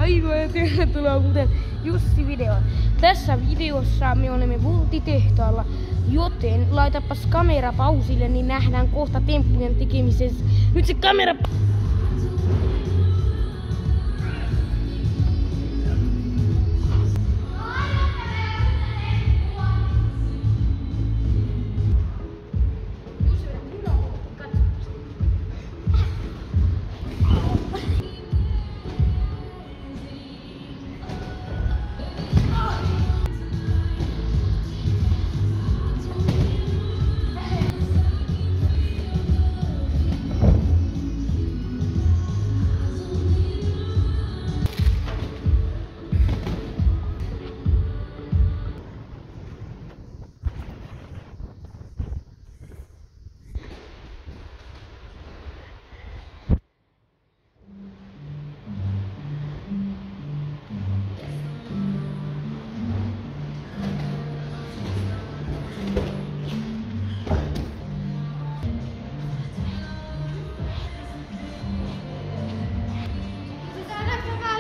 Aivan ja tervetuloa muuten Jussi-videoon. Tässä videossa me olemme Voltti-tehtaalla, joten laitapas kamera pausille, niin nähdään kohta temppujen tekemisessä. Nyt se kamera...